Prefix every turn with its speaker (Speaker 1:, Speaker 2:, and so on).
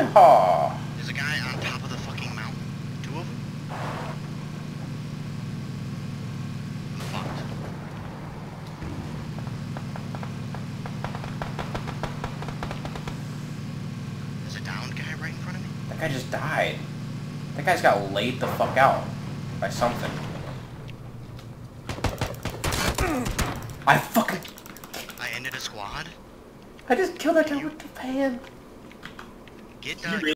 Speaker 1: Oh.
Speaker 2: There's a guy on top of the fucking mountain. Two of them? I'm fucked. There's a downed guy right in front of me.
Speaker 1: That guy just died. That guy's got laid the fuck out by something. I
Speaker 2: I ended a squad.
Speaker 1: just killed that guy with the pan.
Speaker 2: Get done.